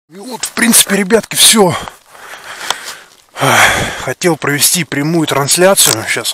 И вот, в принципе, ребятки, все. Хотел провести прямую трансляцию сейчас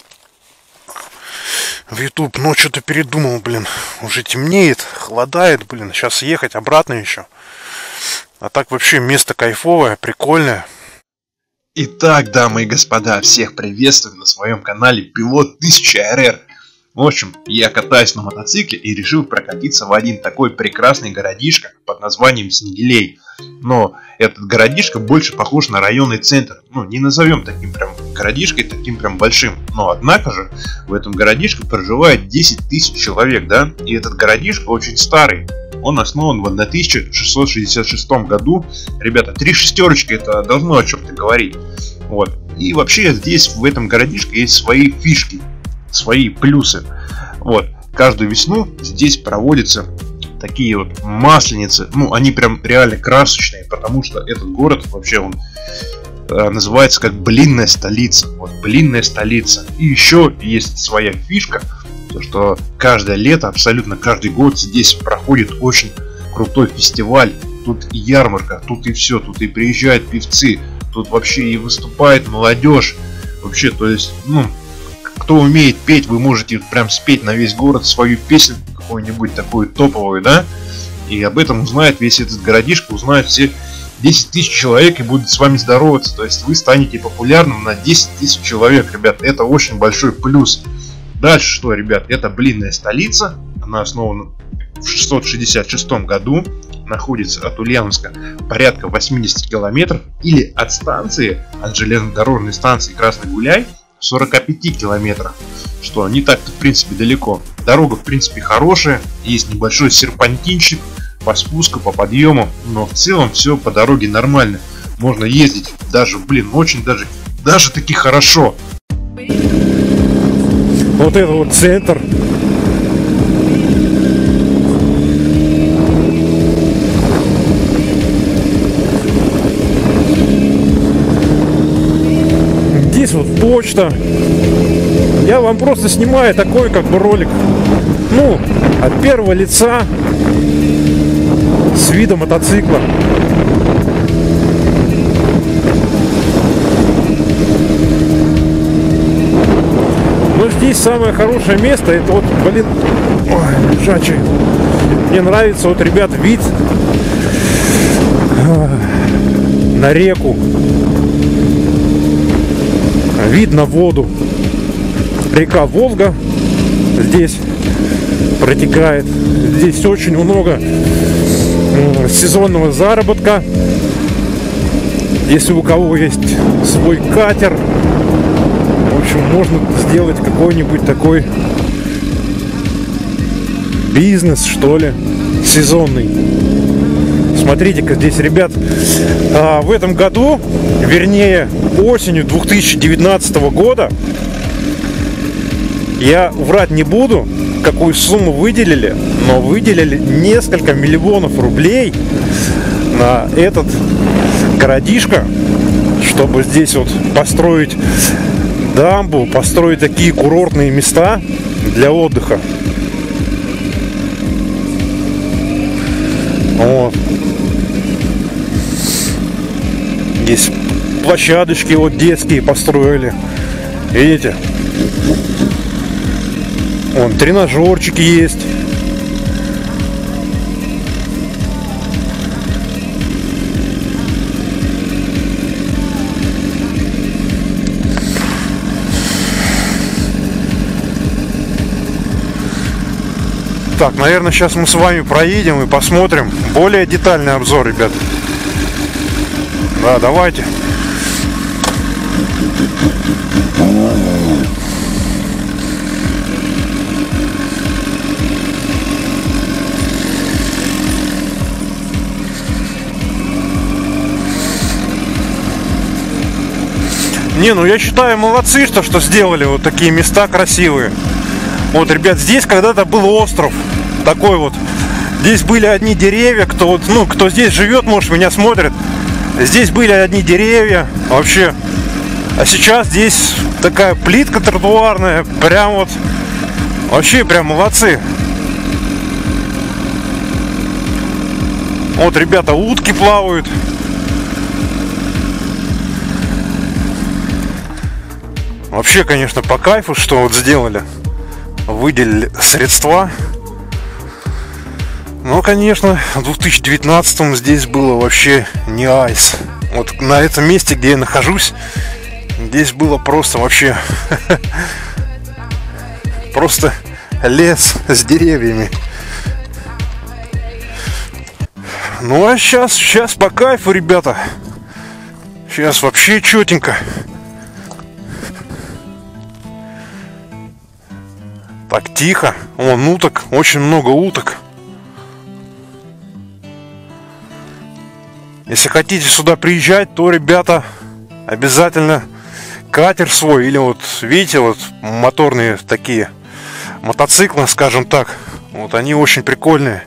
в YouTube, но что-то передумал, блин. Уже темнеет, холодает, блин. Сейчас ехать обратно еще. А так вообще место кайфовое, прикольное. Итак, дамы и господа, всех приветствую на своем канале Пилот 1000 РР. В общем, я катаюсь на мотоцикле и решил прокатиться в один такой прекрасный городишко под названием Снегилей. Но этот городишко больше похож на районный центр. Ну, не назовем таким прям городишкой, таким прям большим. Но однако же, в этом городишке проживает 10 тысяч человек, да? И этот городишко очень старый. Он основан в 1666 году. Ребята, 3 шестерочки, это должно о чем-то говорить. Вот. И вообще здесь, в этом городишке, есть свои фишки, свои плюсы. Вот. Каждую весну здесь проводятся такие вот масленицы. Ну, они прям реально красочные, потому что этот город вообще он называется как блинная столица. Вот, блинная столица. И еще есть своя фишка, что каждое лето, абсолютно каждый год здесь проходит очень крутой фестиваль. Тут и ярмарка, тут и все, тут и приезжают певцы, тут вообще и выступает молодежь. Вообще, то есть, ну, кто умеет петь, вы можете прям спеть на весь город свою песню, какую-нибудь такую топовую, да? И об этом узнает весь этот городишко, узнают все 10 тысяч человек и будут с вами здороваться. То есть вы станете популярным на 10 тысяч человек, ребят. Это очень большой плюс. Дальше что, ребят? Это блинная столица. Она основана в 666 году. Находится от Ульяновска порядка 80 километров. Или от станции, от железнодорожной станции Красный Гуляй, 45 километров, что не так-то в принципе далеко. Дорога в принципе хорошая, есть небольшой серпантинчик по спуску, по подъему, но в целом все по дороге нормально. Можно ездить даже, блин, очень даже таки хорошо. Вот это вот центр. Здесь вот почта. Я вам просто снимаю такой как бы ролик, ну, от первого лица, с вида мотоцикла. Но здесь самое хорошее место, это вот, блин, ой, лежачий. Мне нравится вот, ребят, вид на реку. Вид на воду. Река Волга здесь протекает. Здесь очень много сезонного заработка. Если у кого есть свой катер, в общем, можно сделать какой-нибудь такой бизнес, что ли, сезонный. Смотрите-ка здесь, ребят, в этом году, вернее, осенью 2019 года, я врать не буду, какую сумму выделили, но выделили несколько миллионов рублей на этот городишко, чтобы здесь вот построить дамбу, построить такие курортные места для отдыха. Вот. Есть площадочки вот детские построили. Видите? Вон тренажерчики есть. Так, наверное, сейчас мы с вами проедем и посмотрим более детальный обзор, ребят. Да, давайте. Не, ну я считаю, молодцы, что сделали вот такие места красивые. Вот, ребят, здесь когда-то был остров такой вот. Здесь были одни деревья, кто вот, ну, кто здесь живет, может, меня смотрит. Здесь были одни деревья вообще. А сейчас здесь такая плитка тротуарная. Прям вот. Вообще прям молодцы. Вот, ребята, утки плавают. Вообще, конечно, по кайфу, что вот сделали. Выделили средства. Но, конечно, в 2019 здесь было вообще не айс. Вот на этом месте, где я нахожусь, здесь было просто вообще просто лес с деревьями. Ну а сейчас по кайфу, ребята. Сейчас вообще четенько. Так тихо. Вон уток, очень много уток. Если хотите сюда приезжать, то, ребята, обязательно катер свой или вот, видите, вот моторные такие мотоциклы, скажем так. Вот они очень прикольные.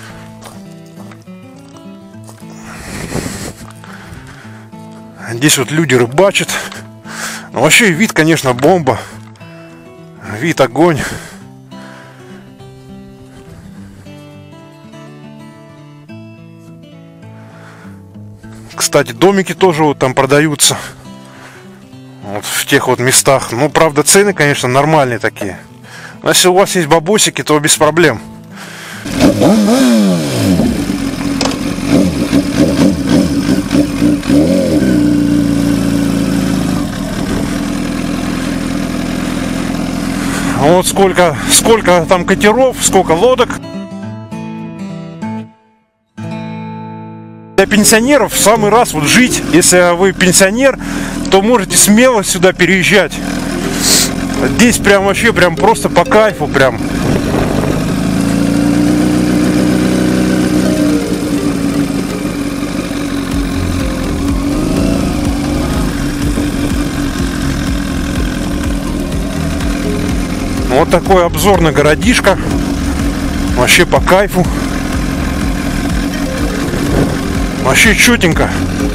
Здесь вот люди рыбачат. Но вообще вид, конечно, бомба. Вид огонь. Кстати, домики тоже вот там продаются. Вот в тех вот местах. Ну, правда, цены, конечно, нормальные такие. Но если у вас есть бабосики, то без проблем. Вот сколько там катеров, сколько лодок. Для пенсионеров в самый раз вот жить. Если вы пенсионер, то можете смело сюда переезжать. Здесь прям вообще прям просто по кайфу прям. Вот такой обзор на городишко. Вообще по кайфу. Вообще чётенько.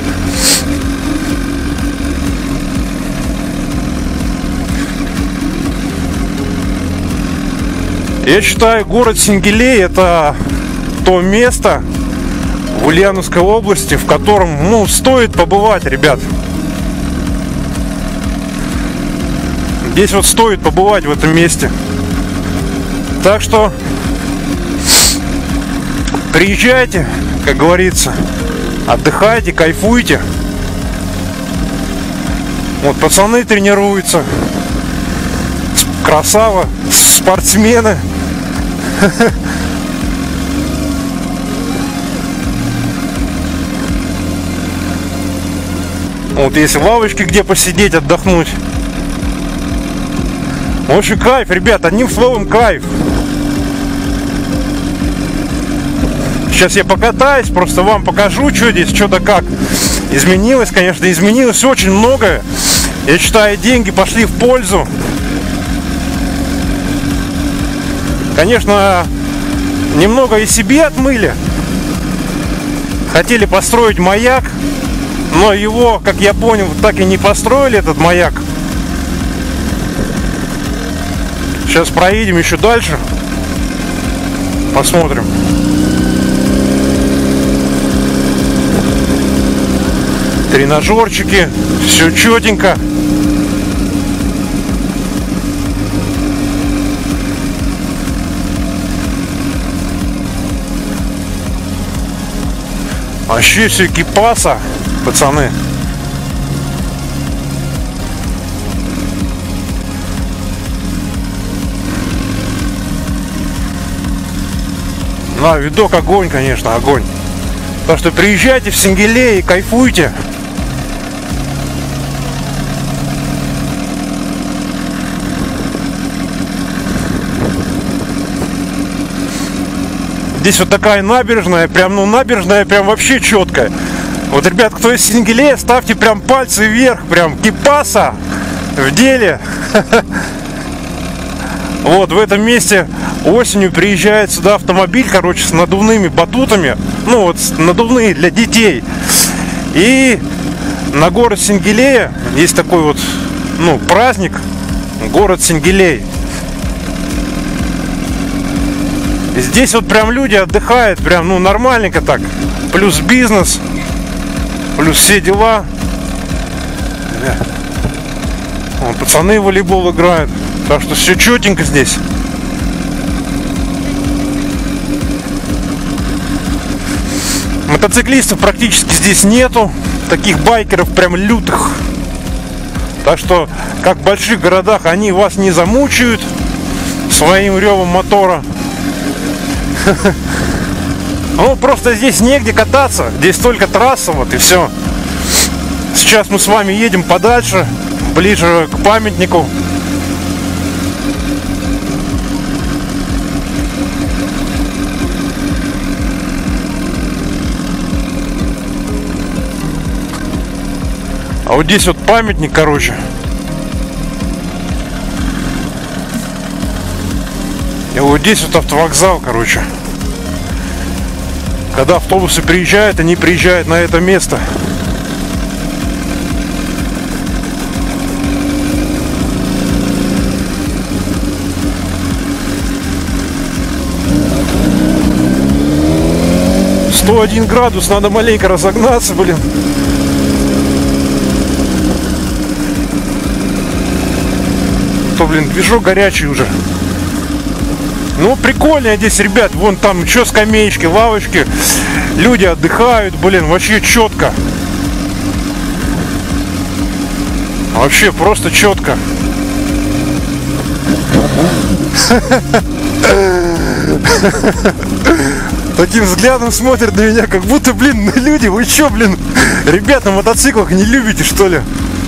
Я считаю, город Сенгилей — это то место в Ульяновской области, в котором, ну, стоит побывать, ребят. Здесь вот стоит побывать в этом месте. Так что приезжайте, как говорится, отдыхайте, кайфуйте. Вот пацаны тренируются. Красава, спортсмены. Вот есть лавочки, где посидеть, отдохнуть. В общем, кайф, ребят, одним словом, кайф. Сейчас я покатаюсь, просто вам покажу, что здесь, что да как. Изменилось, конечно, изменилось очень многое. Я считаю, деньги пошли в пользу. Конечно, немного и себе отмыли. Хотели построить маяк, но его, как я понял, так и не построили, этот маяк. Сейчас проедем еще дальше. Посмотрим. Тренажерчики. Все четенько. Вообще все экипаса, пацаны. На, видок огонь, конечно, огонь. Так что приезжайте в Сенгилей и кайфуйте. Здесь вот такая набережная, прям, ну, набережная прям вообще четкая. Вот, ребят, кто из Сенгилея, ставьте прям пальцы вверх, прям кипаса в деле. Вот, в этом месте осенью приезжает сюда автомобиль, короче, с надувными батутами. Ну, вот, надувные для детей. И на город Сенгилея есть такой вот, ну, праздник. Город Сенгилей. Здесь вот прям люди отдыхают, прям, ну, нормальненько так. плюс бизнес, плюс все дела. Вон, пацаны в волейбол играют. Так что все четенько здесь. Мотоциклистов практически здесь нету. Таких байкеров прям лютых. Так что, как в больших городах, они вас не замучают своим ревом мотора. Ну, просто здесь негде кататься. Здесь только трасса, вот и все. Сейчас мы с вами едем подальше, ближе к памятнику. А вот здесь вот памятник, короче. И вот здесь вот автовокзал, короче. Когда автобусы приезжают, они приезжают на это место. «101 градус», надо маленько разогнаться, блин. То, блин, движок горячий уже. Ну, прикольно здесь, ребят. Вон там еще скамеечки, лавочки. Люди отдыхают, блин, вообще четко. Вообще просто четко. Таким взглядом смотрят на меня, как будто, блин, люди, вы че, блин, ребят, на мотоциклах не любите, что ли?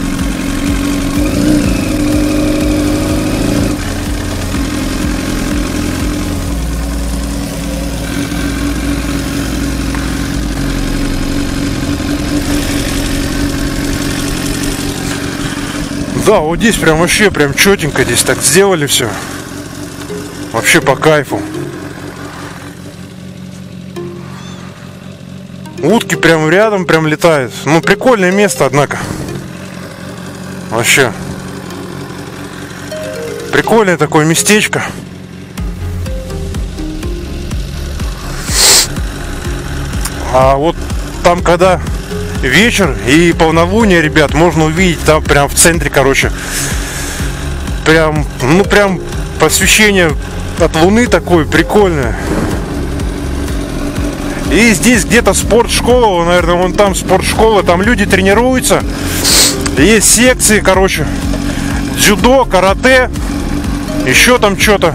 Да, вот здесь прям вообще прям четенько здесь так сделали все. Вообще по кайфу. Утки прям рядом прям летают. Ну, прикольное место, однако. Вообще. Прикольное такое местечко. А вот там, когда вечер и полнолуние, ребят, можно увидеть там прям в центре, короче. Прям, ну прям посвящение от луны такое прикольное. И здесь где-то спортшкола, наверное, вон там спортшкола, там люди тренируются. Есть секции, короче, дзюдо, карате, еще там что-то.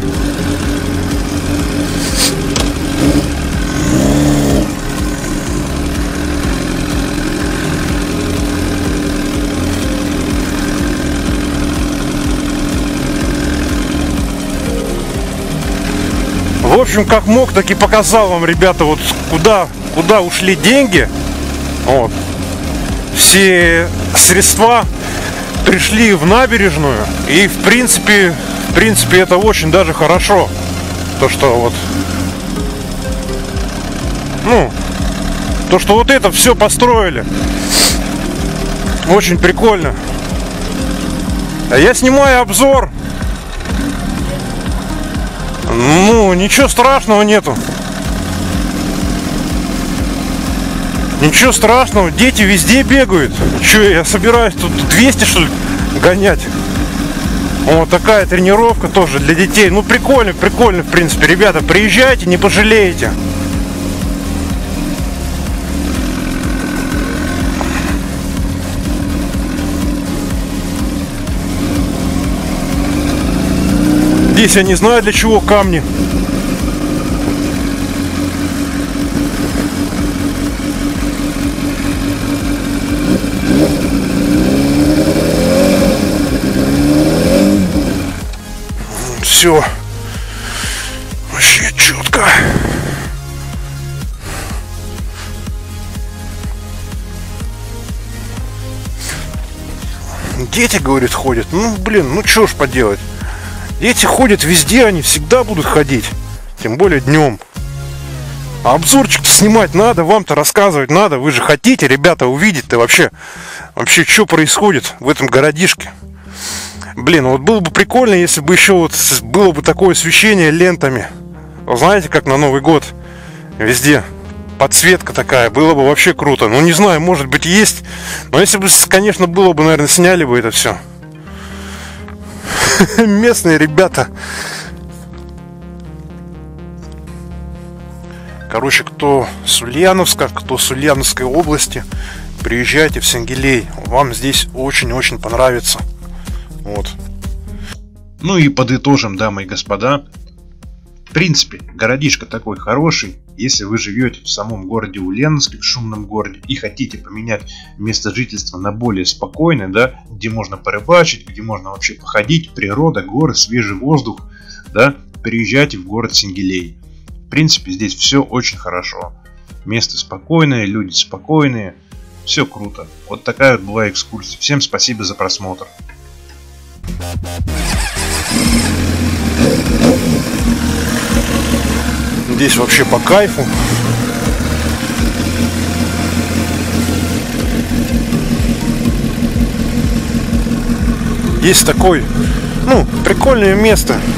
В общем, как мог, так и показал вам, ребята, вот куда ушли деньги. Вот. Все средства пришли в набережную. И в принципе это очень даже хорошо. То, что вот, ну, то, что вот это все построили. Очень прикольно. А я снимаю обзор. Ну, ничего страшного нету. Ничего страшного, дети везде бегают. Че, я собираюсь тут 200, что ли, гонять? Вот такая тренировка тоже для детей. Ну, прикольно, в принципе. Ребята, приезжайте, не пожалеете. Здесь я не знаю, для чего камни. Все. Вообще четко. Дети, говорит, ходят. Ну, блин, ну что ж поделать. Дети ходят везде, они всегда будут ходить. Тем более днем. А обзорчик-то снимать надо, вам-то рассказывать надо. Вы же хотите, ребята, увидеть-то вообще, что происходит в этом городишке. Блин, вот было бы прикольно, если бы еще вот было бы такое освещение лентами. Вы знаете, как на Новый год везде подсветка такая, было бы вообще круто. Ну, не знаю, может быть, есть. Но если бы, конечно, было бы, наверное, сняли бы это все. Местные ребята. Короче, кто с Ульяновска, кто с Ульяновской области, приезжайте в Сенгилей. Вам здесь очень-очень понравится. Вот. Ну и подытожим, дамы и господа. В принципе, городишко такой хороший. Если вы живете в самом городе Ульяновске, в шумном городе, и хотите поменять место жительства на более спокойное, да, где можно порыбачить, где можно вообще походить, природа, горы, свежий воздух, да, приезжайте в город Сенгилей. В принципе, здесь все очень хорошо. Место спокойное, люди спокойные, все круто. Вот такая вот была экскурсия. Всем спасибо за просмотр. Здесь вообще по кайфу. Есть такой, ну, прикольное место.